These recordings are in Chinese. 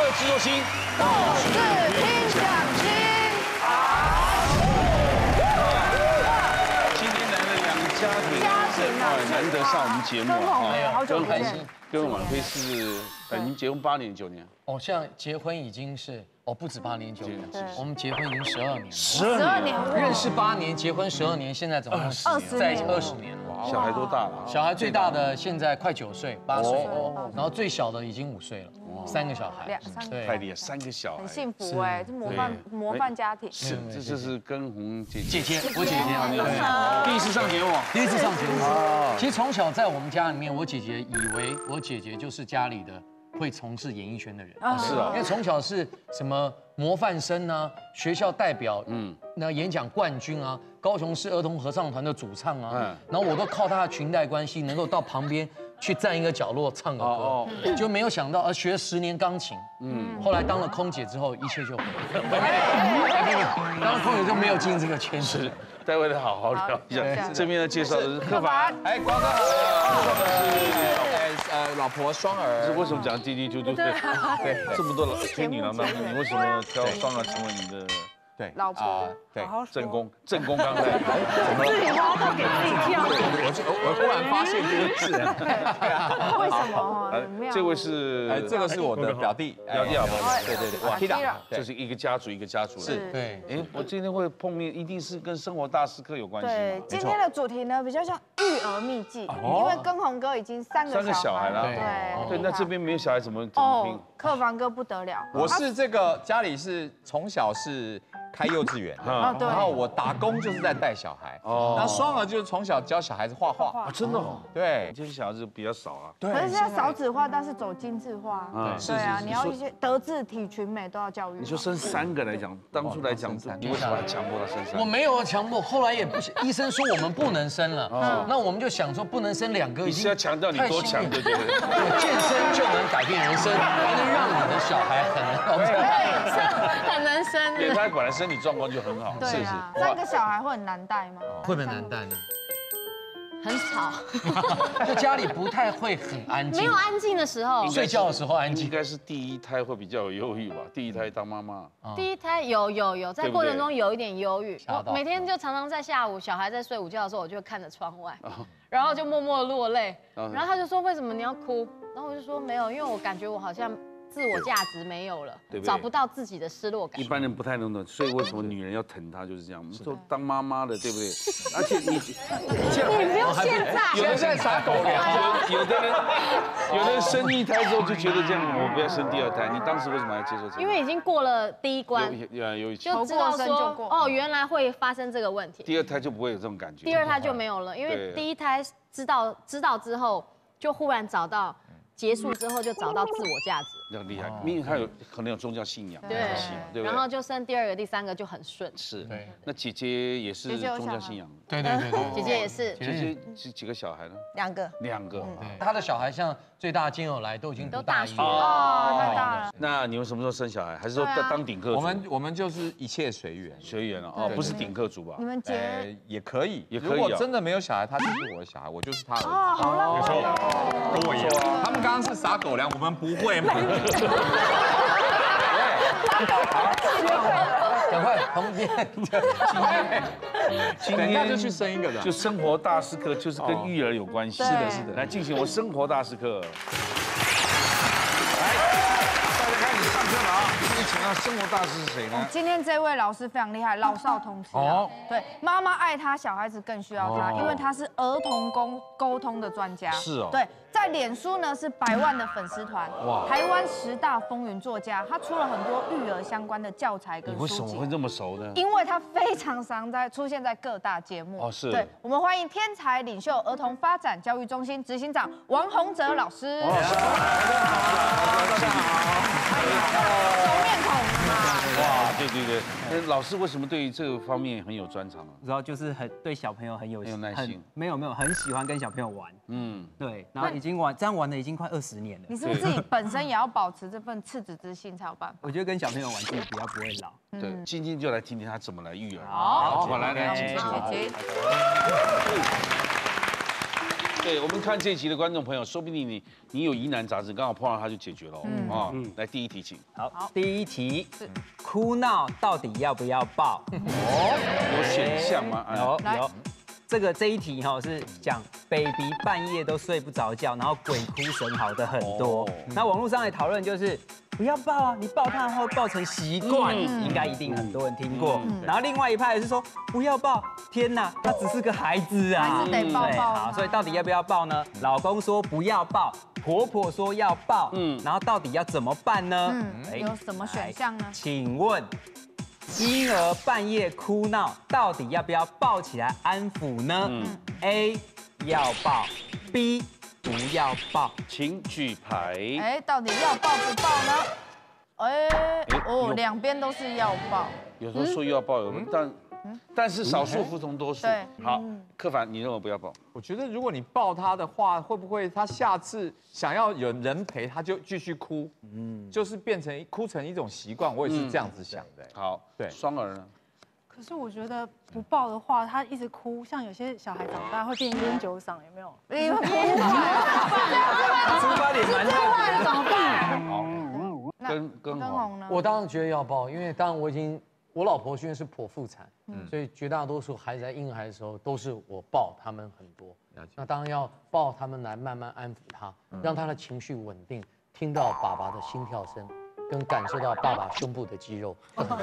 制作新都是听奖金。 今天来了2个家庭，难得上我们节目啊， 好久不见。 跟婉菲是，你们结婚8年9年？ 哦，现在结婚已经是不止8年9年，我们结婚已经12年了。 12年， 认识8年，结婚12年，现在总共在一起20年了。 小孩多大了？ 小孩最大的现在快9岁，8岁，然后最小的已经5岁了，3个小孩。 对， 太厉害，3个小孩， 很幸福哎，这模范家庭。 是，这是跟红姐姐，我姐姐， 第一次上节目， 第一次上节目。其实从小在我们家里面，我姐姐以为我姐姐就是家里的会从事演艺圈的人。 是啊， 因为从小是什么模范生啊，学校代表，那演讲冠军啊，高雄市儿童合唱团的主唱啊，然后我都靠她的裙带关系，能够到旁边去站一个角落唱个歌，就没有想到，学了10年钢琴，后来当了空姐之后，一切就当了空姐就没有进这个圈子。 待会再好好聊一下。这边的介绍的是柯凡， 哎，光哥好，老婆双儿。 为什么讲滴滴嘟嘟？对，这么多天女郎当中，你为什么挑双儿成为你的？ 对， 老婆， 对， 正宫刚才， 自己挖洞给自己跳。 我突然发现这个字， 为什么？ 这位是， 这个是我的表弟， 好不好？ 对，哇 ，Kida， 这是一个家族一个家族。 是， 对。 哎，我今天会碰面，一定是跟生活大师课有关系。 对，今天的主题呢比较像育儿秘籍，因为跟宏哥已经3个小孩了。对， 那这边没有小孩怎么拼？ 克凡哥不得了。 我是这个家里是从小是开幼稚园，然后我打工就是在带小孩。那双儿就是从小教小孩子画画。 真的哦。 对， 这些小孩子比较少啊。 可是现在少子化，但是走精致化。对啊，你要一些德智体群美都要教育。 你说生3个来讲，当初来讲，你为什么要强迫他生3个？ 我没有强迫，后来也不行，医生说我们不能生了。那我们就想说不能生2个， 你是要强调你多强，对不对？ 健身就能改变人生，还能让你的小孩很能生。 对，他本来身体状况就很好。 对啊，3个小孩会很难带吗？ 会不会难带呢？ 很吵， 就家里不太会很安静， 没有安静的时候。 睡觉的时候安静， 应该是第1胎会比较有忧郁吧？第1胎当妈妈， 第1胎有，在过程中有一点忧郁。我每天就常常在下午小孩在睡午觉的时候，我就会看着窗外，然后就默默落泪。然后他就说：“为什么你要哭？”然后我就说：“没有，因为我感觉我好像自我价值没有了，找不到自己的失落感。” 一般人不太能懂，所以为什么女人要疼她就是这样。说当妈妈的，对不对？而且你不用现在， 有人在撒狗粮，有的人生1胎之后就觉得这样，我不要生第2胎。你当时为什么要接受这个？ 因为已经过了第1关，就知道说原来会发生这个问题。 第2胎就不会有这种感觉。 第2胎就没有了，因为第1胎知道之后，就忽然找到。结束之后就找到自我价值， 很厉害，因为他可能有宗教信仰， 对不对？然后就生第2个、第3个就很顺。 是，那姐姐也是宗教信仰， 对， 姐姐也是。 姐姐几个小孩呢？2个。 他的小孩像最大今有来都已经读大1了。 太大了。 那你们什么时候生小孩？还是说当顶客族？ 我们就是一切随缘， 哦，不是顶客族吧？ 你们也可以， 如果真的没有小孩，他就是我的小孩，我就是他儿子。 好浪漫。 跟我一样，他们刚刚是撒狗粮，我们不会吗？ 赶快旁边， 等一下就去生1个的。 就生活大师课，就是跟育儿有关系。 是的。 来进行我生活大师课。来，大家开始上课了啊！今天请到生活大师是谁呢？ 今天这位老师非常厉害，老少通吃。对，妈妈爱他，小孩子更需要他，因为他是儿童沟通的专家。 是哦。 对。在脸书呢是100万的粉丝团，台湾10大风云作家，他出了很多育儿相关的教材跟书籍。 你为什么会这么熟呢？ 因为他非常常出现在各大节目。 哦，是。 对，我们欢迎天才领袖儿童发展教育中心执行长王洪哲老师。 大家好。 熟面孔啊！ 哇，对，那老师为什么对这个方面很有专长啊？ 然后就是对小朋友很有耐心， 没有很喜欢跟小朋友玩。对，然后这样玩了已经快20年了。 你是不是自己本身也要保持这份赤子之心才有办法？ 我觉得跟小朋友玩自己比较不会老。 对，今天就来听听他怎么来育儿。 好， 来，姐姐。 对，我们看这一集的观众朋友，说不定你有疑难杂症，刚好碰到它就解决了啊。来，第一题请。 好，第一题是哭闹到底要不要抱？ 有选项吗？ 有。这一题哈是讲 baby 半夜都睡不着觉，然后鬼哭神嚎的很多。那网络上的讨论就是不要抱啊，你抱他会抱成习惯，应该一定很多人听过。然后另外一派是说不要抱，天哪，他只是个孩子啊， 还是得抱抱。 好，所以到底要不要抱呢？老公说不要抱，婆婆说要抱，然后到底要怎么办呢？ 有什么选项呢？ 请问。婴儿半夜哭闹，到底要不要抱起来安抚呢？A 要抱 ，B 不要抱， 请举牌。 到底要抱不抱呢？两边都是要抱。 有时候说要抱，但是少数服从多数。 对， 好，柯凡，你认为不要抱？ 我觉得如果你抱他的话，会不会他下次想要有人陪，他就继续哭？就是变成哭成一种习惯。我也是这样子想的。 好，对，双儿呢？ 可是我觉得不抱的话，他一直哭，像有些小孩长大会变烟酒嗓，有没有？ 出发点蛮大的， 怎么办？ 好，跟红呢？ 我当然觉得要抱，因为当然我老婆因为是剖腹产，所以绝大多数孩子在婴孩的时候都是我抱他们很多。那当然要抱他们来慢慢安抚他，让他的情绪稳定，听到爸爸的心跳声，跟感受到爸爸胸部的肌肉。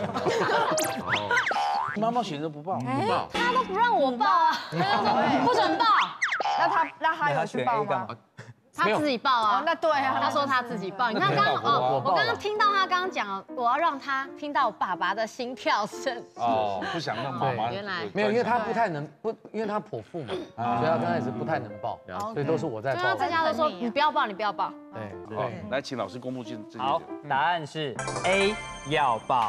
妈妈选择不抱， 他都不让我抱啊，不准抱。 那他有去抱吗？ 他自己抱啊， 那对啊， 他说他自己抱。你看我刚刚听到他刚刚讲，我要让他听到爸爸的心跳声。 不想让妈妈。 原来没有，因为他不太能因为他剖腹嘛，所以他刚开始不太能抱，所以都是我在抱。 就大家都说你不要抱，你不要抱。 对， 好，来请老师公布这些。 好，答案是 A 要抱。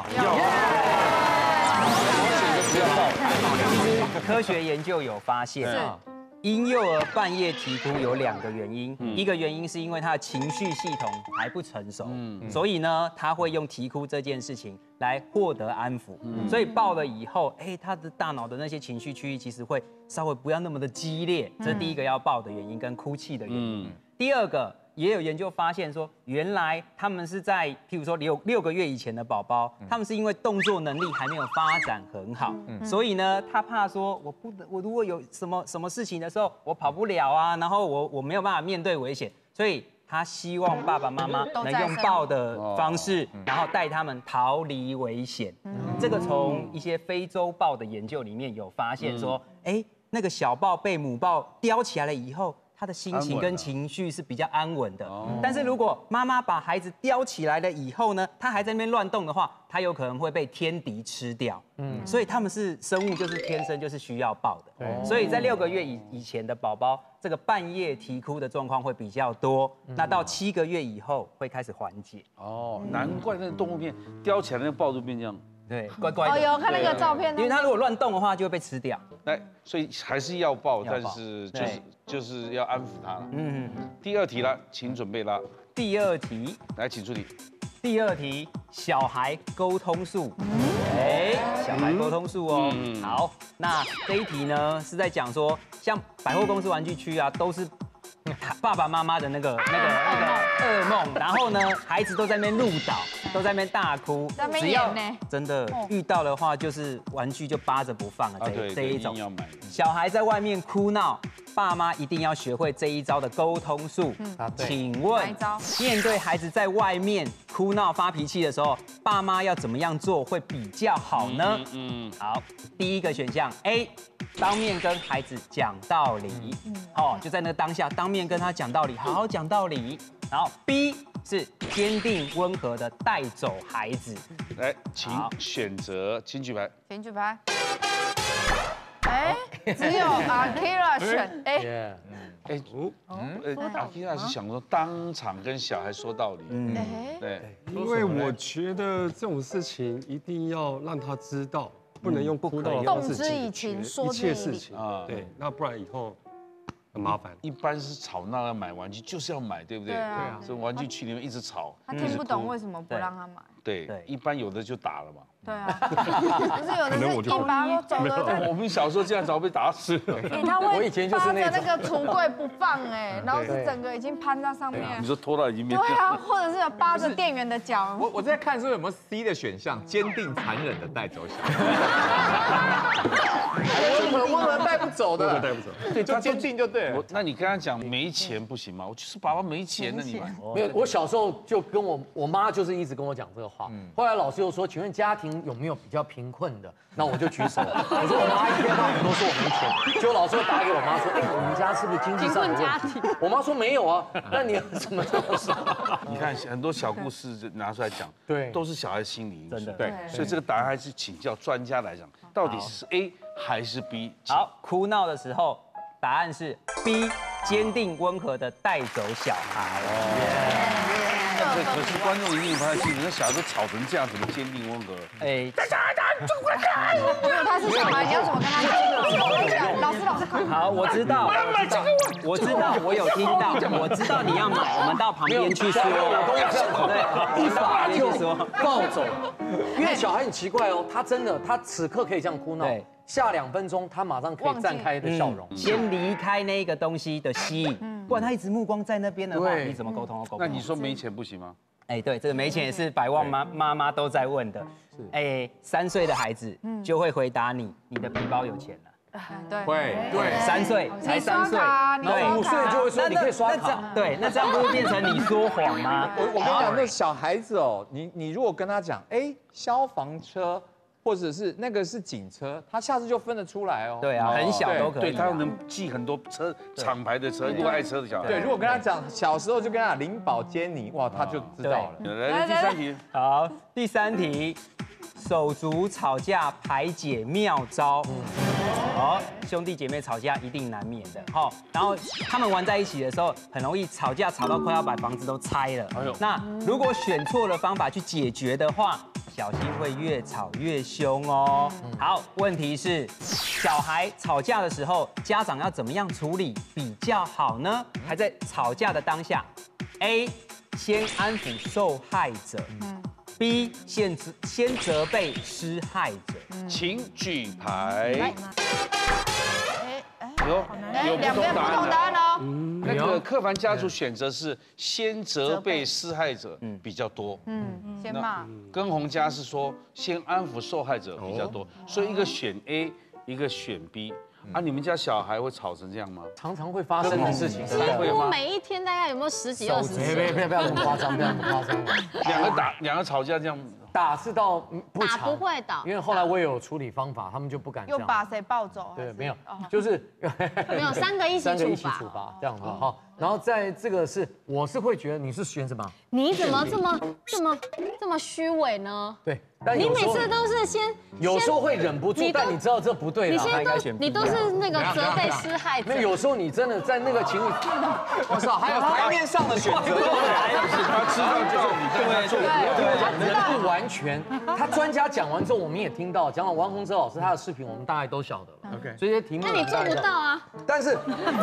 不要抱。 科学研究有发现。婴幼儿半夜啼哭有2个原因，一个原因是因为他的情绪系统还不成熟，所以呢，他会用啼哭这件事情来获得安抚，所以抱了以后，他的大脑的那些情绪区域其实会稍微不要那么的激烈，这是第一个要抱的原因跟哭泣的原因。第二个。也有研究发现说，原来他们是在譬如说6个月以前的宝宝，他们是因为动作能力还没有发展很好，所以呢，他怕说我如果有什么事情的时候，我跑不了啊，然后我没有办法面对危险，所以他希望爸爸妈妈能用抱的方式，然后带他们逃离危险。这个从一些非洲豹的研究里面有发现说，那个小豹被母豹叼起来了以后。他的心情跟情绪是比较安稳的，但是如果妈妈把孩子叼起来了以后呢，他还在那边乱动的话，他有可能会被天敌吃掉。所以他们是生物，就是天生就是需要抱的。所以在6个月以前的宝宝，这个半夜啼哭的状况会比较多。那到7个月以后会开始缓解。 难怪那个动物片叼起来那个豹就变这样。 对，乖乖的。 有看那个照片， 因为他如果乱动的话，就会被吃掉。 所以还是要抱，但是就是要安抚他。第2题了，请准备啦。 第2题， 来，请助理。 第2题，小孩沟通术。小孩沟通术哦。好，那这一题呢是在讲说，像百货公司玩具区啊，都是爸爸妈妈的那个噩梦，然后呢，孩子都在那边路倒，都在那边大哭， 只要真的遇到的话，就是玩具就扒着不放了。这一种，小孩在外面哭闹，爸妈一定要学会这一招的沟通术。请问，面对孩子在外面哭闹发脾气的时候，爸妈要怎么样做会比较好呢？好，第一个选项 A。当面跟孩子讲道理，就在那个当下，当面跟他讲道理，好好讲道理。然后 B 是坚定温和的带走孩子。 来，请选择，请举牌。 请举牌。只有阿 Kira 选 A。 阿 Kira 是想说当场跟小孩说道理。对， 因为我觉得这种事情一定要让他知道。不能用哭闹的方式解决一切事情啊，对，那不然以后很麻烦。 一般是吵闹要买玩具，就是要买，对不对？对啊。所以玩具区里面一直吵， 他听不懂为什么不让他买。 对，一般有的就打了嘛。 对啊，不是有的是硬把他走的。 我们小时候这样早被打死了。 他会我以前就是扒着那个橱柜不放哎，然后是整个已经攀在上面。 你说拖到已经面。 对啊，或者是有扒着店员的脚。 我在看说有没有 C 的选项，坚定残忍的带走小孩。温和带不走的， 带不走。 对，就坚定就对了。 那你跟他讲没钱不行吗？我就是爸爸没钱了，你没有，我小时候就跟我妈就是一直跟我讲这个话。后来老师又说，请问家庭有没有比较贫困的？那我就举手，我说我妈一天到晚都说我没钱，结果老师又打给我妈说，哎，我们家是不是经济上有问题？我妈说没有啊，那你怎么这么说？ 你看很多小故事拿出来讲， 对， 都是小孩心理因素。 真的， 对，所以这个答案还是请教专家来讲，到底是 A 还是 B？ 好，哭闹的时候，答案是 B， 坚定温和的带走小孩。 可是观众一定不太清楚，那小孩都吵成这样，怎么坚定温和？ 哎， 如果他是小孩，你要怎么跟他讲？老师， 好，我知道，我有听到，我知道你要买，我们到旁边去说。对， 一发就抱走。因为小孩很奇怪哦，他真的，他此刻可以这样哭闹。下2分钟，他马上可以绽开的笑容。 先离开那个东西的吸引，不然他一直目光在那边的话，你怎么沟通？ 那你说没钱不行吗？ 哎，对，这个没钱也是百万妈妈都在问的。哎，3岁的孩子就会回答你的皮包有钱了。 对， 会，对 ，3岁才3岁， 对，5岁就会说你可以刷卡。 对，那这样不会变成你说谎吗？ 我跟你讲，那小孩子哦，你如果跟他讲，哎，消防车。或者是那个是警车，他下次就分得出来哦。 对啊，很小都可以。 对，他能记很多车厂牌的车，如果爱车的小孩。 对，如果跟他讲小时候就跟他林宝坚尼，哇，他就知道了。 来，第3题。 好，第3题，手足吵架排解妙招。好，兄弟姐妹吵架一定难免的。好，然后他们玩在一起的时候，很容易吵架吵到快要把房子都拆了。那如果选错了方法去解决的话，小心会越吵越凶哦。好，问题是，小孩吵架的时候，家长要怎么样处理比较好呢？还在吵架的当下 ，A 先安抚受害者，B 先责备施害者。 请举牌。有 2边不同答案哦。 那个柯凡家族选择是先责备施害者比较多， 先骂。 跟洪家是说先安抚受害者比较多，所以一个选 A， 一个选 B。啊，你们家小孩会吵成这样吗？ 常常会发生的事情， 会吗？每一天大概有没有10几20次？ 不要这么夸张，不要这么夸张。 两个吵架这样。 打是到不打不会打， 因为后来我也有处理方法，他们就不敢这样。 又把谁抱走？ 对，没有，就是没有3个一起处罚这样子哈。然后在这个是，我是会觉得你是选什么？ 你怎么这么虚伪呢？ 对， 你每次都是先， 有时候会忍不住，但你知道这不对了， 你都是那个责备施害者。 没有，有时候你真的在那个情侣， 我操，还有台面上的选择， 他知道就你跟他做， 人不完全。他专家讲完之后，我们也听到，讲了王洪哲老师他的视频，我们大概都晓得了。OK，所以这些题目， 那你做不到啊？ 但是。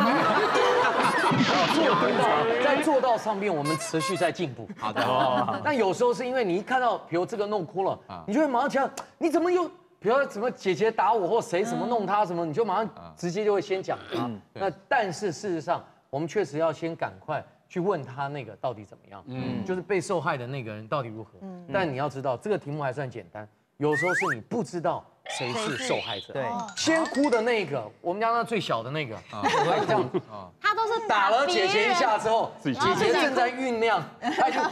在做到上面，我们持续在进步。好的，那有时候是因为你一看到，比如这个弄哭了，你就会马上讲，你怎么又，比如什么姐姐打我或谁什么弄他什么，你就马上直接就会先讲他。那但是事实上，我们确实要先赶快去问他那个到底怎么样，就是被受害的那个人到底如何。但你要知道，这个题目还算简单，有时候是你不知道。谁是受害者？ 对， 先哭的那个，我们家那最小的那个，会这样， 他都是打了姐姐一下之后，姐姐正在酝酿，他就，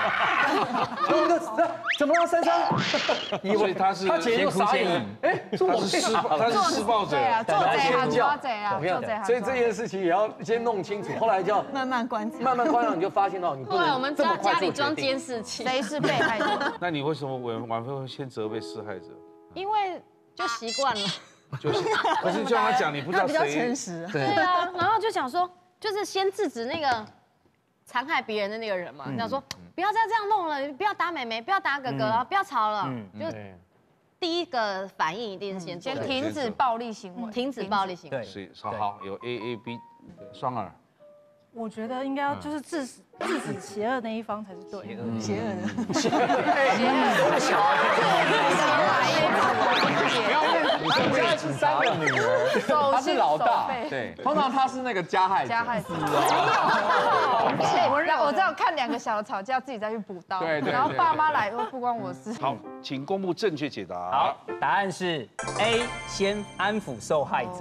怎么了，珊珊？ 所以他是他姐姐又傻眼，哎， 他是施暴者， 对啊，做贼啊，抓贼啊，做贼。 所以这件事情也要先弄清楚，后来就要慢慢观察， 你就发现到你不能。 后来我们家里装监视器， 谁是被害者？ 那你为什么晚会会先责备施害者？ 因为就习惯了， 可是就让他讲，你不知道谁。 他比较诚实。 对啊，然后就想说，就是先制止那个残害别人的那个人嘛，想说不要再这样弄了，不要打妹妹，不要打哥哥啊，不要吵了，就第一个反应一定是先停止暴力行为， 停止暴力行为。 是好有 A A B 双耳。 我觉得应该要就是制止邪恶那一方才是对的。邪恶的， 小孩你家是3个女儿，她是老大，对，通常她是那个加害者。 我只有看2个小的吵架，自己再去补刀。 对， 然后爸妈来不关我事。 好，请公布正确解答。 好，答案是 A， 先安抚受害者。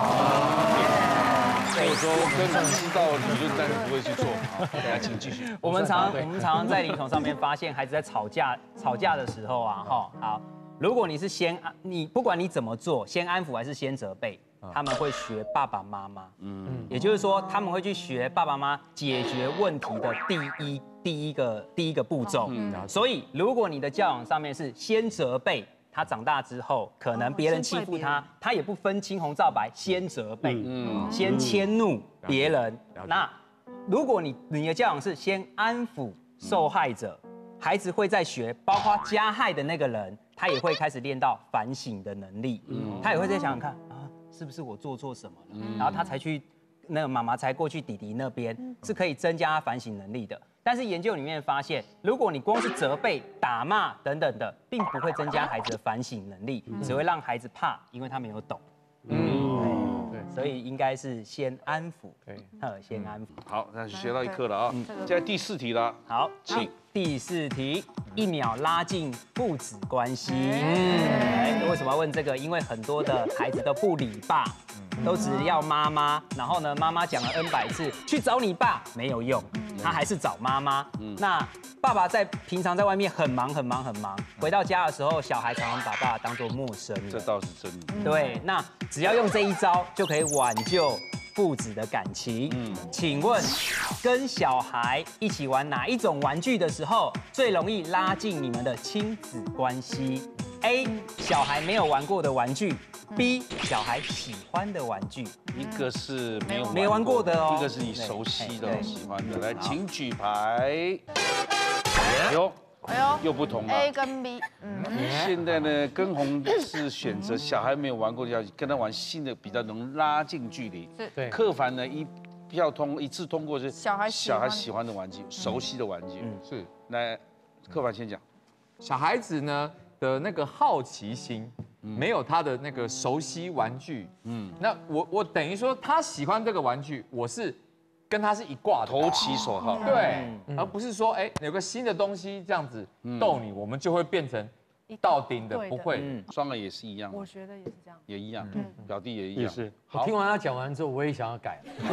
所以说根本知道理论，但是不会去做。好，大家请继续。 我们常常在临床上面发现，孩子在吵架的时候啊，好，如果你是你不管你怎么做，先安抚还是先责备，他们会学爸爸妈妈。也就是说，他们会去学爸爸妈妈解决问题的第一个步骤。所以，如果你的教养上面是先责备。他长大之后，可能别人欺负他，他也不分青红皂白，先责备，先迁怒别人。那如果你的教养是先安抚受害者，孩子会在学，包括加害的那个人，他也会开始练到反省的能力。他也会再想想看啊，是不是我做错什么了？然后他才去，那个妈妈才过去弟弟那边，是可以增加他反省能力的。但是研究里面发现，如果你光是责备、打骂等等的，并不会增加孩子的反省能力，只会让孩子怕，因为他没有懂。对，所以应该是先安抚，先安抚。 好，那学到一课了啊。现在第4题了。 好，请第4题，1秒拉近父子关系。为什么要问这个？因为很多的孩子都不理爸。都只要妈妈，然后呢，妈妈讲了 N 百次去找你爸没有用，他还是找妈妈。那爸爸平常在外面很忙，回到家的时候，小孩常常把爸爸当作陌生人。 这倒是真的。 对，那只要用这一招就可以挽救父子的感情。请问，跟小孩一起玩哪一种玩具的时候，最容易拉近你们的亲子关系 ？A. 小孩没有玩过的玩具。B 小孩喜欢的玩具， 一个是没玩过的哦， 一个是你熟悉的、喜欢的。来，请举牌。哎呦，又不同了。 A 跟 B， 现在呢，根红是选择小孩没有玩过的，要跟他玩新的，比较能拉近距离。 对。 客凡呢一次通过是小孩喜欢的玩具，熟悉的玩具。 是。 来，客凡先讲。 小孩子呢的那个好奇心。没有他的那个熟悉玩具，那我等于说他喜欢这个玩具，我是跟他是一挂的， 投其所好， 对，而不是说有个新的东西这样子逗你，我们就会变成到顶的，不会。 双儿也是一样， 我觉得也是这样， 也一样，表弟也一样。 是。我听完他讲完之后，我也想要改。我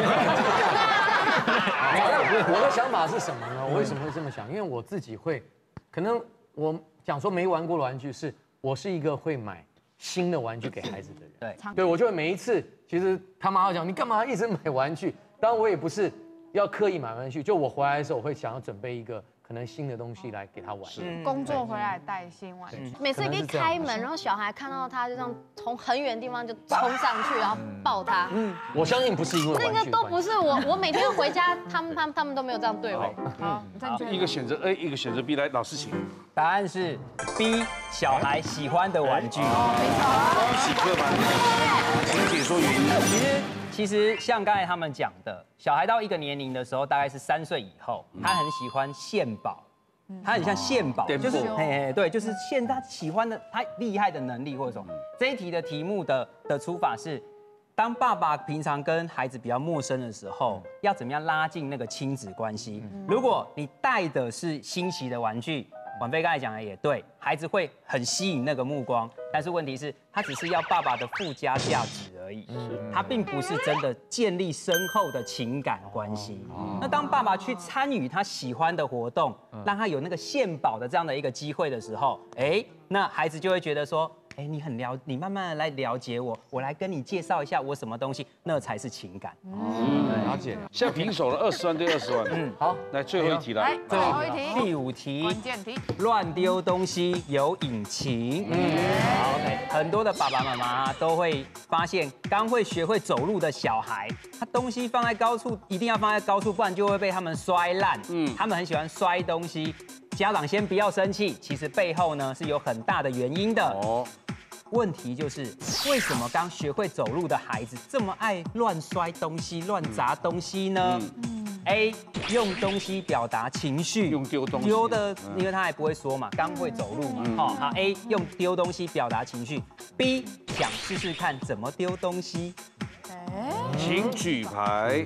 的想法是什么呢？我为什么会这么想？因为我自己会，可能我讲说没玩过的玩具，是我是一个会买新的玩具给孩子的人，对，我就会每一次，其实他妈会讲你干嘛一直买玩具？当然我也不是要刻意买玩具，就我回来的时候，我会想要准备一个可能新的东西来给他玩。 工作回来带新玩具， 每次一开门，然后小孩看到他就这样从很远的地方就冲上去，然后抱他。 我相信不是因为玩具， 那个都不是我每天回家，他们都没有这样对我。 好， 一个选择 A， 一个选择 B， 来，老师请。 答案是 B， 小孩喜欢的玩具。 恭喜客凡，请解说原因。 其实像刚才他们讲的，小孩到一个年龄的时候，大概是3岁以后，他很喜欢献宝，他很像献宝，就是对，就是献他喜欢的、他厉害的能力或者什么。这一题的题目的出法是，当爸爸平常跟孩子比较陌生的时候，要怎么样拉近那个亲子关系？如果你带的是新奇的玩具。婉菲刚才讲的也对，孩子会很吸引那个目光，但是问题是，他只是要爸爸的附加价值而已，他并不是真的建立深厚的情感关系。那当爸爸去参与他喜欢的活动，让他有那个献宝的这样的一个机会的时候，那孩子就会觉得说，你慢慢的来了解我，我来跟你介绍一下我什么东西，那才是情感。 了解。 现在平手了，20万对20万。好，来最后一题了。 来，最后一题， 第5题， 关键题， 乱丢东西有隐情。好 ，OK， 很多的爸爸妈妈都会发现，刚会学会走路的小孩，他东西放在高处，一定要放在高处，不然就会被他们摔烂。他们很喜欢摔东西。家长先不要生气，其实背后呢是有很大的原因的。问题就是为什么刚学会走路的孩子这么爱乱摔东西、乱砸东西呢？ A 用东西表达情绪， 用丢东西丢的，因为他还不会说嘛，刚会走路嘛，好 A 用丢东西表达情绪。B 想试试看怎么丢东西。 请举牌。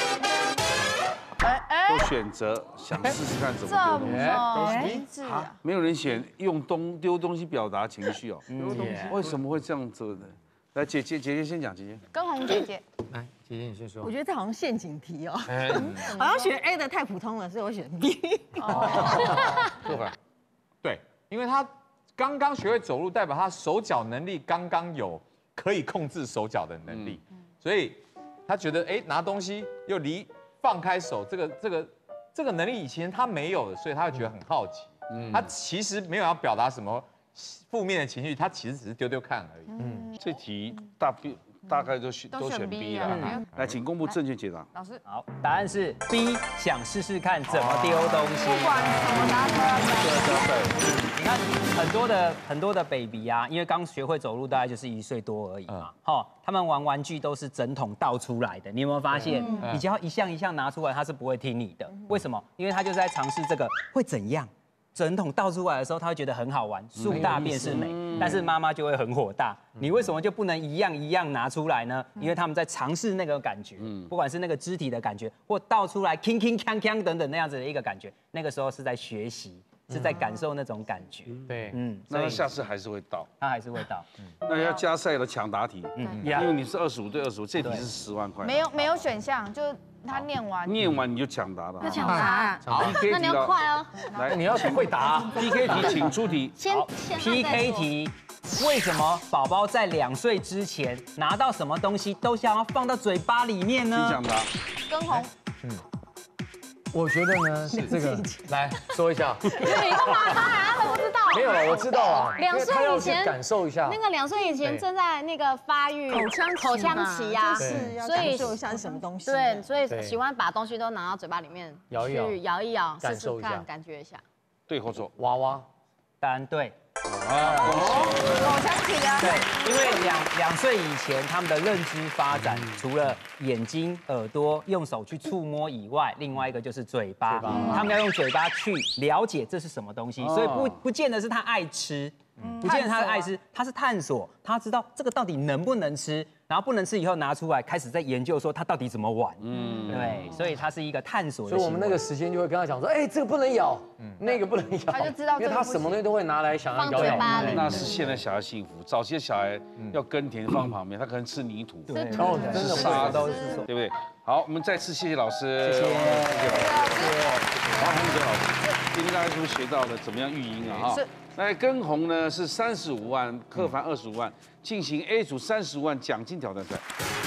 都选择想试试看怎么丢东西。 一致啊！ 没有人选用丢东西表达情绪哦。丢东西为什么会这样子呢？来，姐姐先讲，姐姐。 跟红姐姐。 来，姐姐你先说。 我觉得这好像陷阱题哦，好像选 A 的太普通了，所以我选 B。 对吧？ 对，因为他刚刚学会走路，代表他手脚能力刚刚有可以控制手脚的能力，所以他觉得拿东西又放开手，这个能力以前他没有的，所以他会觉得很好奇。他其实没有要表达什么负面的情绪，他其实只是丢丢看而已。这题大概都选 B 了。来，请公布正确解答。 老师， 好，答案是 B， 想试试看怎么丢东西。 不管什么拿出来。 对。你看很多的 baby 啊，因为刚学会走路，大概就是1岁多而已嘛。他们玩玩具都是整桶倒出来的，你有没有发现？你只要一项一项拿出来，他是不会听你的。为什么？因为他就是在尝试这个会怎样。整桶倒出来的时候，他会觉得很好玩，树大便是美，但是妈妈就会很火大。你为什么就不能一样一样拿出来呢？因为他们在尝试那个感觉，不管是那个肢体的感觉，或倒出来铿铿锵锵等等那样子的一个感觉，那个时候是在学习，是在感受那种感觉。 对， 那他下次还是会倒， 他还是会倒。 那要加赛的抢答题，因为你是25对25，这题是10万块。 没有选项，就他念完你就抢答了。 要抢答， 好， 那你要快哦。 来， 你要会答。 PK 题，请出题。 先 PK 题，为什么宝宝在2岁之前拿到什么东西都想要放到嘴巴里面呢？ 请抢答。 跟红。 我觉得呢，这个来说一下。 你干嘛他都不知道？ 没有了，我知道了。 2岁以前感受一下。 那个2岁以前正在那个发育口腔期呀， 所以感受一下是什么东西。 对，所以喜欢把东西都拿到嘴巴里面去摇一摇，试试看，感觉一下。 对或错？ 娃娃， 答案对。 口腔期啊。 对，因为2岁以前他们的认知发展，除了眼睛、耳朵、用手去触摸以外，另外一个就是嘴巴。他们要用嘴巴去了解这是什么东西，所以不见得是他爱吃，不见得他爱吃，他是探索，他知道这个到底能不能吃。然后不能吃以后拿出来，开始在研究说它到底怎么玩。对，所以它是一个探索的。 所以我们那个时间就会跟他讲说，这个不能咬，那个不能咬， 他就知道， 因为他什么东西都会拿来想要咬。 那是现在小孩幸福，早些小孩要耕田放旁边，他可能吃泥土， 真的沙都是，对不对？好，我们再次谢谢老师，谢谢黄宏哲老师，今天大家是不是学到了怎么样育婴啊？哈。那跟红呢是35万，柯凡25万，进行 A 组35万奖金挑战赛。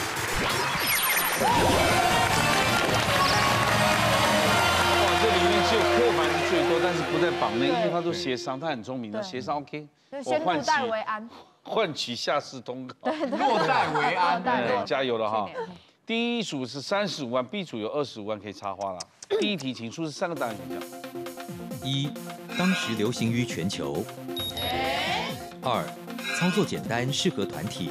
哇，这里面只有柯凡是最多，但是不在榜内，因为他都协商，他很聪明的，协商 OK。 先入袋为安， 换取下次通告， 落袋为安， 对，加油了哈。第一组是35万 ，B 组有25万可以插花了。第一题，请出示3个答案选项 ：1. 当时流行于全球；2. 操作简单，适合团体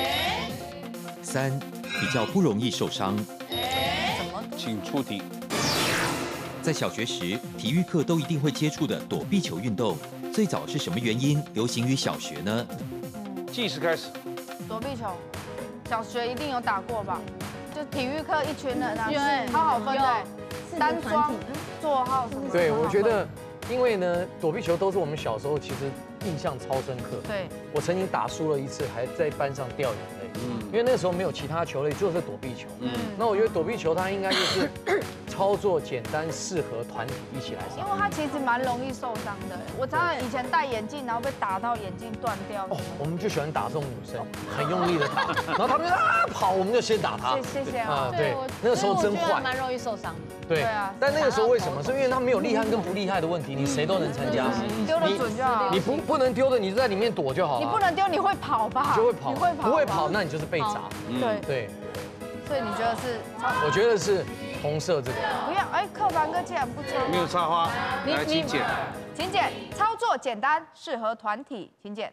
；3. 比较不容易受伤。 请出题。 在小学时，体育课都一定会接触的躲避球运动，最早是什么原因流行于小学呢？ 计时开始。 躲避球，小学一定有打过吧？就体育课一群人啊，好分的，单双、座号什么。 对，我觉得，因为呢，躲避球都是我们小时候其实印象超深刻。 对， 我曾经打输了一次，还在班上掉眼泪。因为那个时候没有其他球类，就是躲避球。那我觉得躲避球它应该就是操作简单，适合团体一起来上。 因为它其实蛮容易受伤的。我常常以前戴眼镜，然后被打到眼镜断掉。 我们就喜欢打这种女生，很用力的打，然后他们就跑，我们就先打他。 谢谢啊。 对，那个时候真坏， 蛮容易受伤的。 对啊。但那个时候为什么？是因为他没有厉害跟不厉害的问题，你谁都能参加。 丢得准就好。 你不能丢的，你就在里面躲就好了。 你不能丢，你会跑吧？ 就会跑， 你会跑， 不会跑，那你就是被砸。 对对。 所以你觉得是？ 我觉得是红色这个。 不要，柯凡哥竟然不插。 没有插花，来请剪。 请剪，操作简单，适合团体，请剪。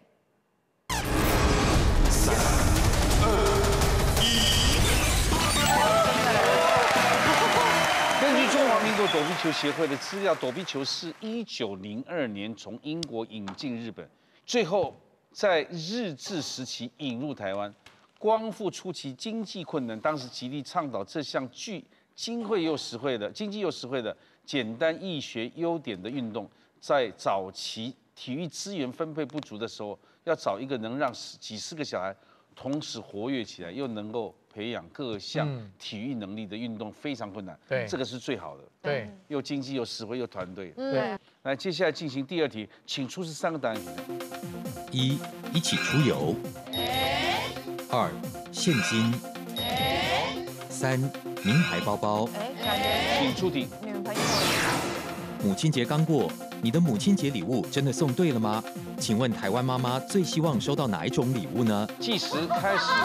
3、2、1。跟英国躲避球协会的资料，躲避球是1902年从英国引进日本，最后在日治时期引入台湾。光复初期经济困难，当时极力倡导这项具经济又实惠的简单易学优点的运动，在早期体育资源分配不足的时候，要找一个能让几十个小孩同时活跃起来，又能够培养各项体育能力的运动非常困难。对，这个是最好的。对，又经济又实惠又团队。对，来，接下来进行第2题，请出示3个答案选项：1. 一起出游；2. 现金；3. 名牌包包。请出题。母亲节刚过，你的母亲节礼物真的送对了吗？请问台湾妈妈最希望收到哪一种礼物呢？计时开始。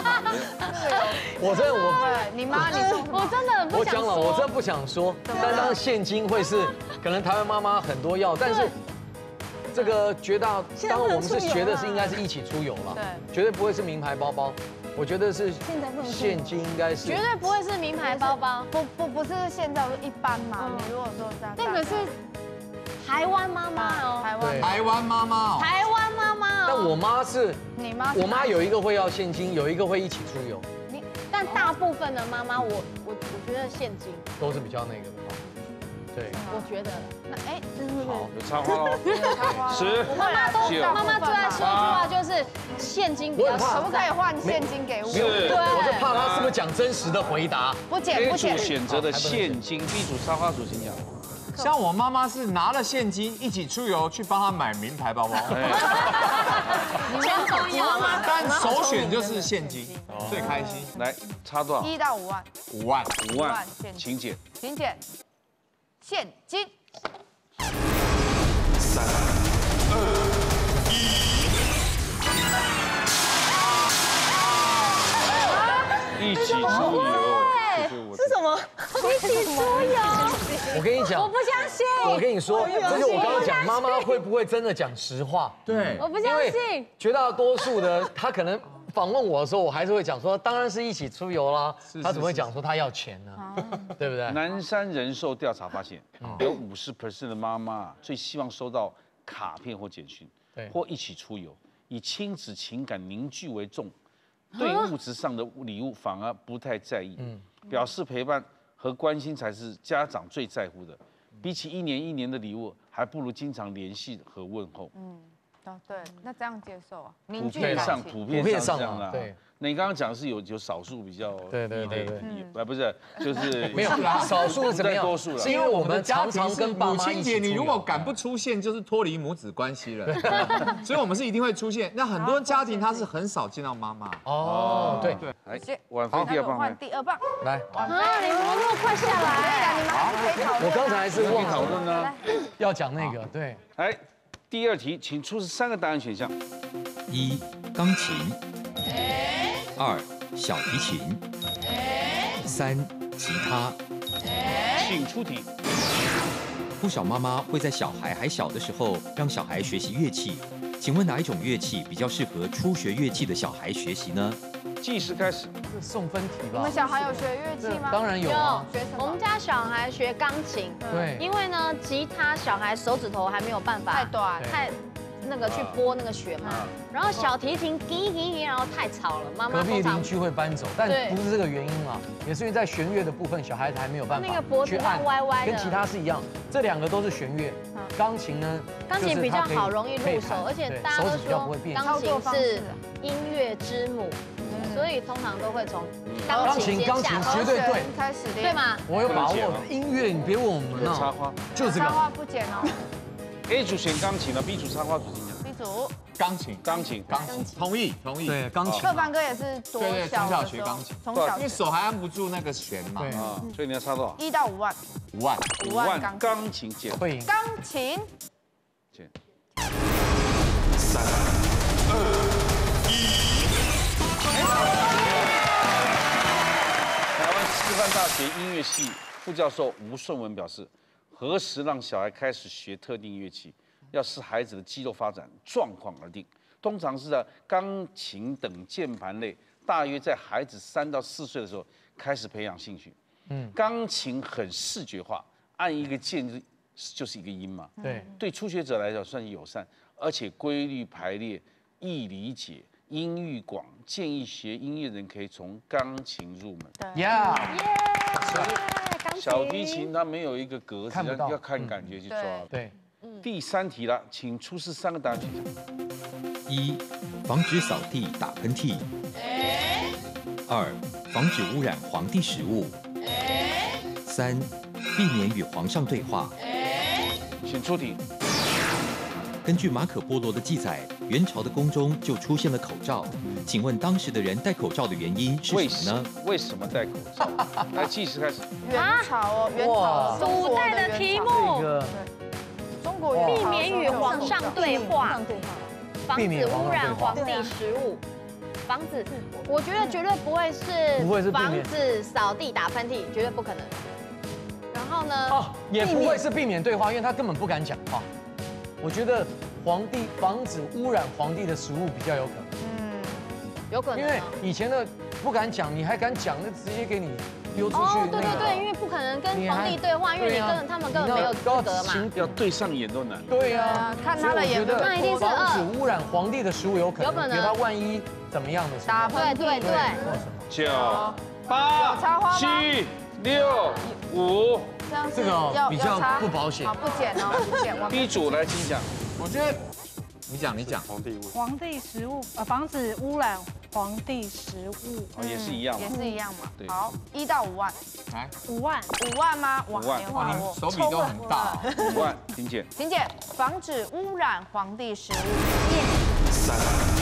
你妈， 我真的不想说。 我讲了，我真的不想说。但当然现金会是可能台湾妈妈很多要，但是这个当然我们是学的是应该是一起出游了，对，绝对不会是名牌包包。我觉得是现金，应该是绝对不会是名牌包包。 不是现在，我说一般嘛。你如果说这样， 那个是台湾妈妈哦， 台湾妈妈哦， 台湾妈妈哦。 但我妈是， 你妈， 我妈有一个会要现金，有一个会一起出游。 但大部分的妈妈，我觉得现金都是比较那个的。对， 我觉得那好，有插花喽，10、 妈妈最爱说一句话就是现金比较少， 可不可以换现金给我？ 对，我就怕他是不是讲真实的回答。 不减。 A 组选择的现金，B 组插花组请讲。 像我妈妈是拿了现金一起出游去帮她买名牌包包， 全都要， 但首选就是现金，最开心。 来，差多少 ？1到5万。 5万，请减。 请减。现金。 3、2、1。一起出游。 是什么？ 一起出游。 我跟你讲， 我不相信。 我跟你说，这是我刚刚讲，妈妈会不会真的讲实话？ 对， 我不相信。 绝大多数的，他可能访问我的时候，我还是会讲说，当然是一起出游啦。他怎么会讲说他要钱呢？对不对？ 南山人寿调查发现，有50% 的妈妈最希望收到卡片或简讯，或一起出游，以亲子情感凝聚为重，对物质上的礼物反而不太在意。表示陪伴和关心才是家长最在乎的，比起一年一年的礼物，还不如经常联系和问候。 对，那这样接受啊？ 普遍上这样的。对，那你刚刚讲的是有少数比较对，不是，就是没有少数怎么样？ 多数了， 是因为我们常常跟爸妈母亲节，你如果敢不出现，就是脱离母子关系了。所以我们是一定会出现。那很多家庭他是很少见到妈妈。 哦，对。 来，晚飞第2棒， 换第2棒。 来， 你们那么快下来？ 你们还是可以讨论。 我刚才是忘讨论呢，要讲那个对。 来，第2题，请出示3个答案选项 ：1. 钢琴；2. 小提琴；3. 吉他。 请出题。 不少妈妈会在小孩还小的时候让小孩学习乐器，请问哪一种乐器比较适合初学乐器的小孩学习呢？ 计时开始。 是送分题吧？ 你们小孩有学乐器吗？ 当然有啊。 学什么？ 我们家小孩学钢琴。 对。 因为呢，吉他小孩手指头还没有办法太短， 太那个去拨那个弦嘛。然后小提琴滴滴滴，然后太吵了，妈妈隔壁邻居会搬走，但不是这个原因啊，也是因为在弦乐的部分，小孩子还没有办法那个脖子歪歪的， 跟吉他是一样，这2个都是弦乐。钢琴呢， 钢琴比较好，容易入手，而且大家都说钢琴是音乐之母。所以通常都会从钢琴绝对对开始练， 对吗？ 我有把握。音乐你别问我们了。 插花就是这个。 插花不减哦。 A 组选钢琴了 ，B 组插花组请讲。 B 组钢琴，同意。 对，钢琴。 克凡哥也是多从小学钢琴， 从小因为手还按不住那个弦嘛。 对啊，所以你要插多少 ？1到5万。 5万钢琴减。 会赢。 钢琴减。 3、2、1。 台湾师范大学音乐系副教授吴顺文表示，何时让小孩开始学特定乐器，要视孩子的肌肉发展状况而定。通常是在钢琴等键盘类，大约在孩子3到4岁的时候开始培养兴趣。钢琴很视觉化， 按一个键就是一个音嘛。 对， 对初学者来讲算友善，而且规律排列、易理解、音域广，建议学音乐人可以从钢琴入门。 呀， 小提琴它没有一个格子，要看感觉去抓。 对。 第3题了，请出示3个答案选项。 1. 防止扫地打喷嚏。2. 防止污染皇帝食物。3. 避免与皇上对话。 请出题。 根据马可波罗的记载，元朝的宫中就出现了口罩。请问当时的人戴口罩的原因是什么呢？ 为什么戴口罩？来，计时开始。 元朝哦，元朝古代的题目。 中国避免与皇上对话，防止污染皇帝食物，防止，我觉得绝对不会是防止扫地打喷嚏，绝对不可能。然后呢？ 哦，也不会是避免对话，因为他根本不敢讲话。我觉得防止污染皇帝的食物比较有可能。 有可能。 因为以前的不敢讲，你还敢讲，那直接给你丢出去。 哦，对，因为不可能跟皇帝对话，因为他们根本没有资格嘛。 要对上眼都难。 对呀， 看他的眼， 那一定是防止污染皇帝的食物有可能。给他万一怎么样的时候。 打喷嚏。 对。 9、8、7、6、5。 这个比较不保险。 好，不剪哦，不剪。 第一组来，请讲。 我觉得你讲。 皇帝食物，防止污染皇帝食物， 也是一样嘛。 也是一样嘛。好，1到5万。 来 ，5万。 5万吗？ 哇， 你手笔都很大。 5万，请剪。 请剪，防止污染皇帝食物。 3、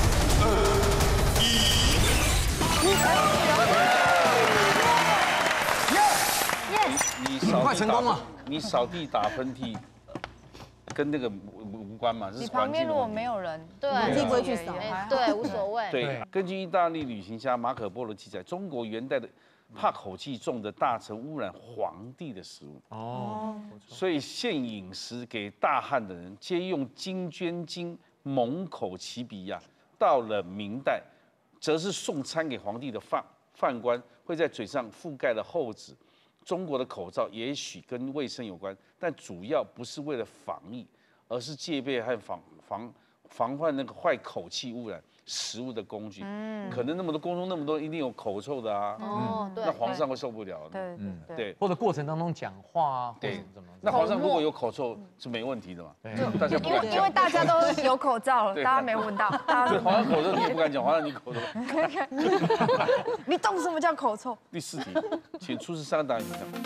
2、1。快成功了！ 你扫地打喷嚏，跟那个无关嘛？ 你旁边如果没有人， 对， 自己不会去扫， 对，无所谓。 对，根据意大利旅行家马可波罗记载，中国元代的怕口气重的大臣污染皇帝的食物。哦，所以献饮食给大汉的人，皆用金绢巾蒙口起鼻呀。到了明代，则是送餐给皇帝的饭官会在嘴上覆盖了厚纸。中国的口罩也许跟卫生有关，但主要不是为了防疫，而是戒备和防范那个坏口气污染食物的工具。可能那么多宫中那么多，一定有口臭的啊。哦，对。那皇上会受不了。 对。 或者过程当中讲话啊，对，怎么？ 那皇上如果有口臭是没问题的嘛？大家不敢讲。 因为大家都有口罩了，大家没闻到。 对，皇上口臭你也不敢讲，皇上你口臭。 你懂什么叫口臭？ 第4题，请出示3个答案选项。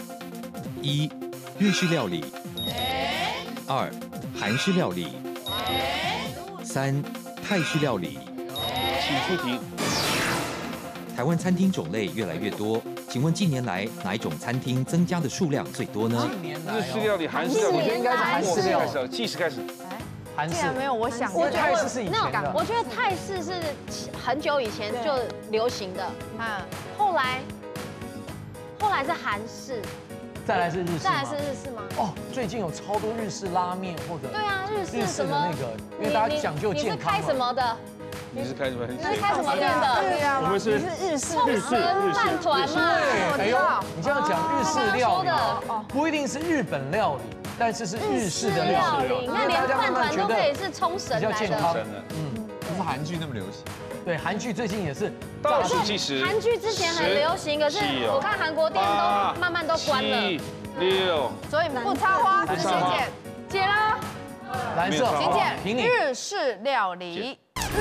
1. 日式料理。2. 韩式料理。3. 泰式料理。 请出题。 台湾餐厅种类越来越多，请问近年来哪一种餐厅增加的数量最多呢？ 日式料理、韩式料理， 我觉得应该是韩式料理。 计时开始。 韩式竟然没有我想过， 我觉得泰式是以前的。 我觉得泰式是很久以前就流行的，后来是韩式。 再来是日式， 再来是日式吗？ 哦，最近有超多日式拉面或者对啊，日式什么那个，因为大家讲究健康。 你是开什么的？ 你是开什么？ 你是开什么店的？ 对啊， 我们是日式饭团嘛。 哎呦，你这样讲日式料理，不一定是日本料理，但是是日式的料理。 那连饭团都可以是冲绳来的。 比较健康。 不是韩剧那么流行。 对，韩剧最近也是。 倒数计时。 韩剧之前很流行，可是我看韩国店都慢慢都关了。 7、6。 所以不插花，直接剪。 剪了。 蓝色， 请剪。日式料理。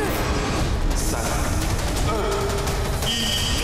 3、2、1。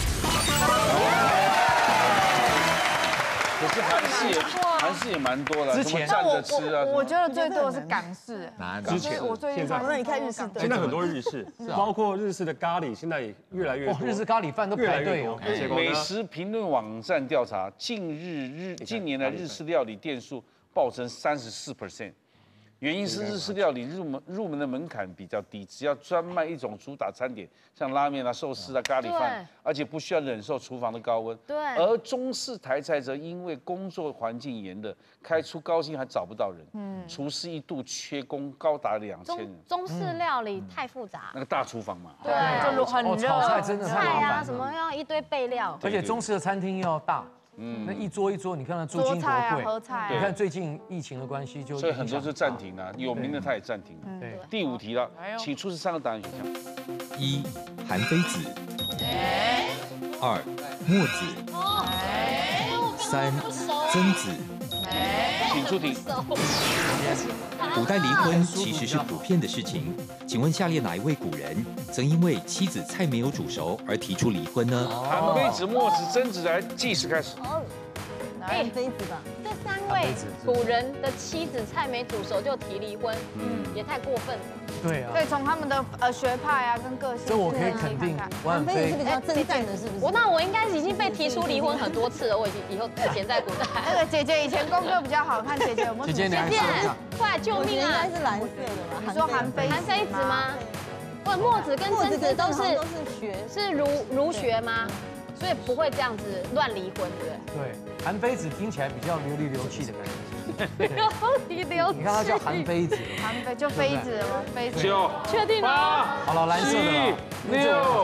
可是韩式也蛮多的， 之前站着吃啊。 我觉得最多的是港式。 之前我最近那你看日式， 现在很多日式，包括日式的咖喱，现在也越来越多。 日式咖喱饭都排队哦。 美食评论网站调查，近年来日式料理店数暴增34%。原因是日式料理入门的门槛比较低，只要专卖一种主打餐点，像拉面啊、寿司啊、咖喱饭，而且不需要忍受厨房的高温。 对。 而中式台菜则因为工作环境炎热，开出高薪还找不到人。厨师一度缺工高达2000人。 中式料理太复杂。 那个大厨房嘛。 对， 就很热。 炒菜真的太麻烦。 菜啊，什么要一堆备料。 而且中式的餐厅又要大。 那一桌一桌，你看它租金多贵， 合菜， 你看最近疫情的关系， 所以很多就暂停了，有名的他也暂停了。 对， 第5题了，请出示3个答案选项 ：1. 韩非子，2. 墨子，3. 曾子。 请出题。 古代离婚其实是普遍的事情，请问下列哪一位古人曾因为妻子菜没有煮熟而提出离婚呢？ 韩非子、墨子、曾子，来计时开始。 韩非子吧。 这3位古人的妻子菜没煮熟就提离婚，也太过分了。 对啊。 可以从他们的学派啊跟个性。 这我可以肯定， 韩非子是比较征战的，是不是？ 那我应该已经被提出离婚很多次了，我以后以前在古代。 那个姐姐以前功课比较好，看姐姐有没有。 姐姐， 快救命啊！ 应该是蓝色的吧？ 你说韩非子吗？不，墨子跟曾子都是儒学吗？所以不会这样子乱离婚，对不对？ 对，韩非子听起来比较流里流气的感觉。 流里流气。 你看他叫韩非子， 韩非就妃子吗？妃子。 9、 确定吗？ 好了，蓝色的了。6、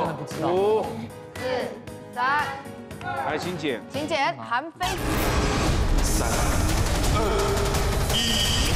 5、4、3。 来，请剪。 请剪，韩非子。 3、2、1。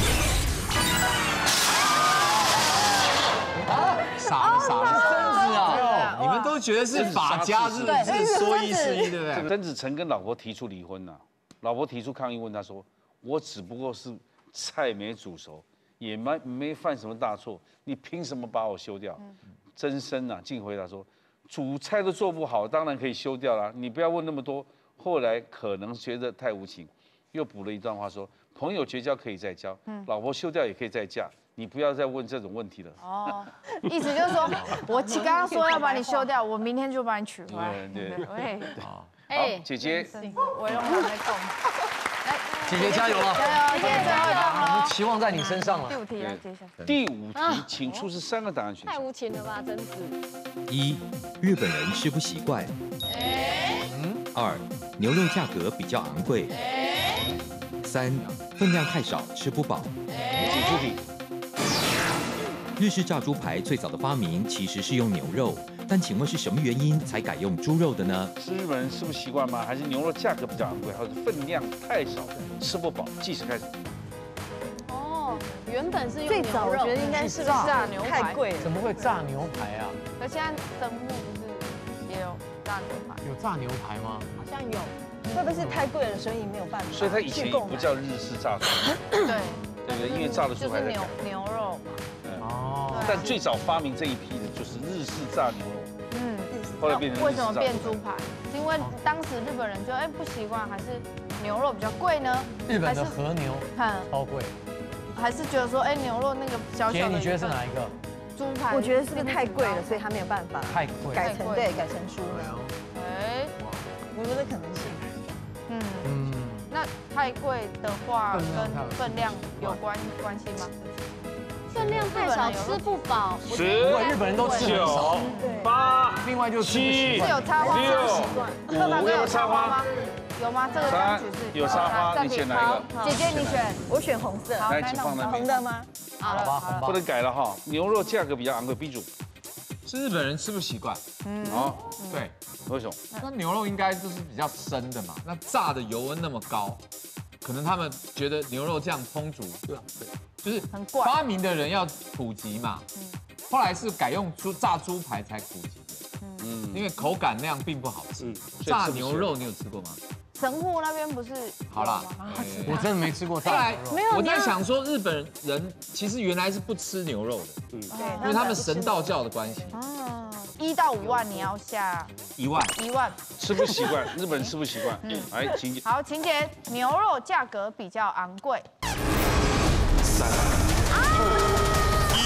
傻了，曾子啊！你们都觉得是法家，是说一是一，对不对？ 曾子曾跟老婆提出离婚了，老婆提出抗议，问他说：“我只不过是菜没煮熟，也没犯什么大错，你凭什么把我休掉？”曾参啊，竟回答说：“煮菜都做不好，当然可以休掉啦，你不要问那么多。”后来可能觉得太无情，又补了一段话说：“朋友绝交可以再交，老婆休掉也可以再嫁。”你不要再问这种问题了。哦， 意思就是说，我刚刚说要把你休掉，我明天就把你娶回来。 对。好，姐姐， 我用我来讲。 来，姐姐加油了！ 加油，姐姐最后一道我们期望在你身上了。 第5题来接下。 第5题，请出示3个答案选项。 太无情了吧，真是。 1. 日本人吃不习惯。2. 牛肉价格比较昂贵。3. 分量太少，吃不饱。 请出题。 日式炸猪排最早的发明其实是用牛肉，但请问是什么原因才改用猪肉的呢？ 是日本人吃不习惯吗？还是牛肉价格比较昂贵，还是分量太少，吃不饱？计时开始。 哦，原本是用最早我觉得应该是炸牛排，太贵了。 怎么会炸牛排啊？ 可现在神户不是也有炸牛排？ 有炸牛排吗？ 好像有。 会不会是太贵了，所以没有办法？ 所以它以前也不叫日式炸猪排。 对。 对不对？因为炸的猪排就是牛肉嘛。 哦。但最早发明这一批的就是日式炸牛肉。后来变成为什么变猪排？是因为当时日本人就不习惯，还是牛肉比较贵呢？ 日本的和牛超贵。 还是觉得说牛肉那个小小的。 你觉得是哪一个？ 猪排。 我觉得是不是太贵了，所以他没有办法。 太贵。 改成猪呢？有没有可能性？ 那太贵的话跟分量有关系吗？ 分量太少吃不饱。 10， 日本人都吃很少。8，另外就是 7，是有插花 6、5，有插花吗？ 有吗？这个歌曲是有插花，你选哪一个？ 姐姐你选， 我选红色。 来，请放那边。 红的吗？ 好了， 不能改了哈。牛肉价格比较昂贵，B组。 是日本人吃不习惯。 好， 对， 为什么？ 那牛肉应该就是比较生的嘛，那炸的油温那么高，可能他们觉得牛肉这样烹煮，对，就是发明的人要普及嘛。后来是改用炸猪排才普及的。因为口感那样并不好吃。炸牛肉你有吃过吗？ 神户那边不是？ 好啦， 我真的没吃过炸牛肉。 没有， 我在想说日本人其实原来是不吃牛肉的，因为他们神道教的关系。 1到5万你要下 1万 ，1万。 吃不习惯，日本人吃不习惯。来，请好，请姐，牛肉价格比较昂贵。 3、2、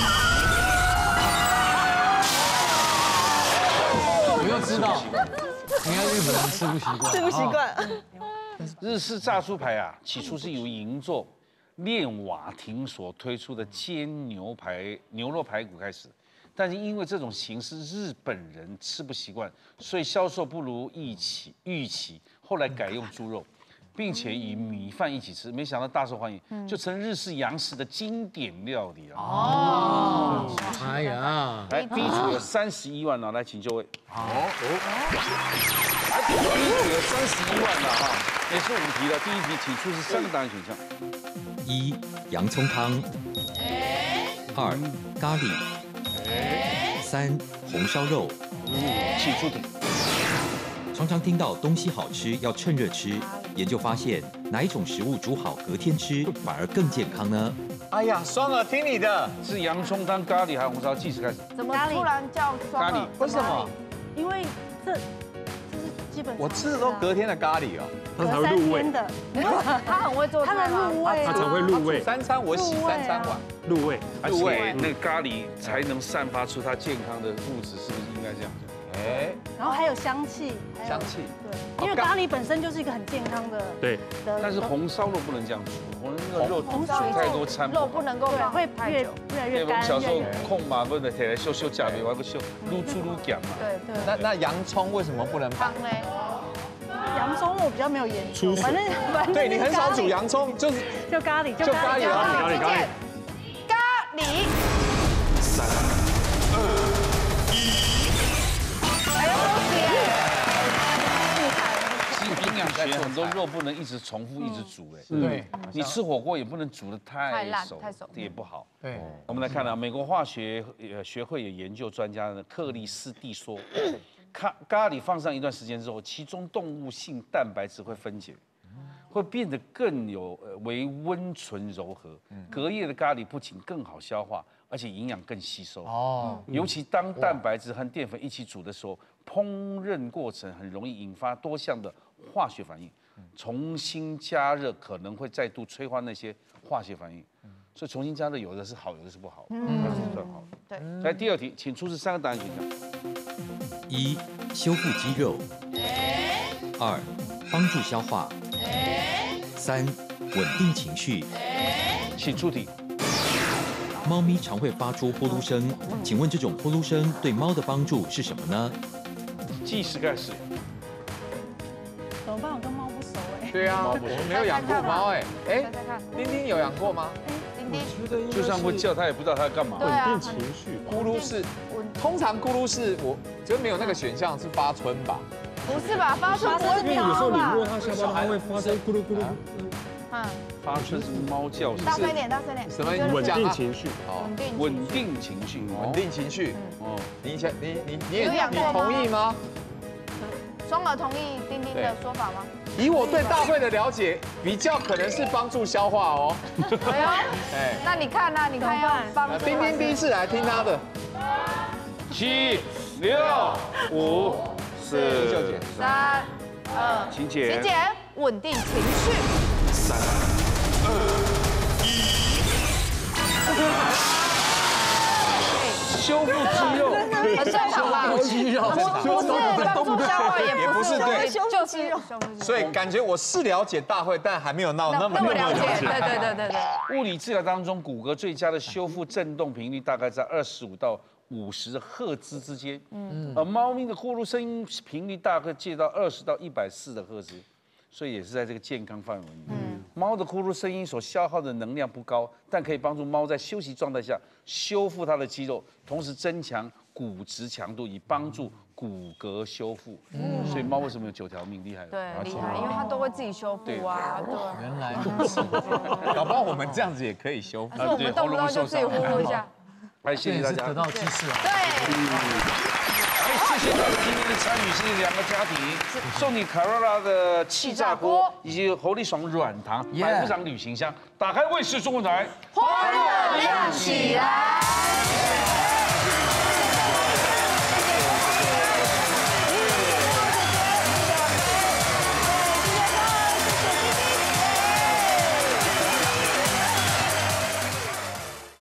1。我又知道，应该日本人吃不习惯。 吃不习惯。 日式炸猪排啊，起初是由银座练瓦亭所推出的煎牛肉排骨开始。但是因为这种形式日本人吃不习惯，所以销售不如预期。后来改用猪肉，并且与米饭一起吃，没想到大受欢迎，就成日式洋食的经典料理了。哦， 哎呀， 来第一组有31万了，来请就位。好，来第一组有31万了哈。 也是5题了。第一题，请出示3个答案选项 ：1. 洋葱汤；2. 咖喱；3. 红烧肉。 请出题。 常常听到东西好吃要趁热吃，研究发现哪一种食物煮好隔天吃反而更健康呢？ 哎呀，双儿听你的， 是洋葱汤、咖喱还是红烧？计时开始。 怎么突然叫双儿？ 咖喱？ 为什么？ 因为这是基本。 我吃的都隔天的咖喱哦， 它才会入味的。 他很会做菜吗？ 它才会入味。 3餐我洗3餐碗， 入味。 而且那个咖喱才能散发出它健康的物质，是不是应该这样讲？ 哎，然后还有香气， 香气， 对，因为咖喱本身就是一个很健康的， 对。 但是红烧肉不能这样煮，那个肉煮太多掺， 肉不能够放会越来越干。 我们小时候控嘛，不能铁来修假面，我不修，撸出撸讲嘛。 对对。 那洋葱为什么不能放呢？ 洋葱我比较没有研究，反正对你很少煮洋葱，就咖喱， 就咖喱啊， 咖喱。 3、2。 营养学很多肉不能一直重复一直煮，哎， 对， 你吃火锅也不能煮得太熟，也不好。对，我们来看到美国化学学会有研究专家呢，克里斯蒂说，咖喱放上一段时间之后，其中动物性蛋白质会分解，会变得更有为温醇柔和。隔夜的咖喱不仅更好消化，而且营养更吸收。哦，尤其当蛋白质和淀粉一起煮的时候，烹饪过程很容易引发多项的化学反应，重新加热可能会再度催化那些化学反应，所以重新加热有的是好，有的是不好，但是算好。对。来第2题，请出示3个答案选项 ：1. 修复肌肉；2. 帮助消化；3. 稳定情绪。 请出题。 猫咪常会发出呼噜声，请问这种呼噜声对猫的帮助是什么呢？ 计时开始。 怎么办？我跟猫不熟哎。 对啊，我没有养过猫哎。哎，丁丁有养过吗？ 丁丁就算会叫，他也不知道他要干嘛。 稳定情绪。 咕噜是，通常咕噜是我觉得没有那个选项是发春吧？ 不是吧？发春不会因为有时候你摸它下巴，它会发出咕噜咕噜。 发春是猫叫声。 大声点，大声点。 什么？ 稳定情绪。 稳定情绪。 稳定情绪。哦，你同意吗？ 双儿同意丁丁的说法吗？ 以我对大会的了解，比较可能是帮助消化哦。 哎，那你看呢？你看要帮助。 丁丁第一次来听他的。 7、6、5、4、 3、2， 请减。 稳定情绪。 3、2、1。 修复肌肉， 很正常吧？ 修肌肉， 不是帮助消化，也不是对， 就肌肉。 所以感觉我是了解大会，但还没有那么了解。对。 物理治疗当中，骨骼最佳的修复振动频率大概在25到50赫兹之间。而猫咪的呼噜声音频率大概介到20到140的赫兹。所以也是在这个健康范围里面。猫的呼噜声音所消耗的能量不高，但可以帮助猫在休息状态下修复它的肌肉，同时增强骨质强度，以帮助骨骼修复。所以猫为什么有9条命？厉害了。 对，厉害，因为它都会自己修复啊。对。 原来搞不好我们这样子也可以修复。 但是我们动不动就自己呼噜一下。 来，谢谢大家。 得到知识啊。 对。 谢谢大家今天的参与，是2个家庭送你卡罗拉的气炸锅以及侯立爽软糖百夫长旅行箱，打开卫视中文台， 欢乐亮起来。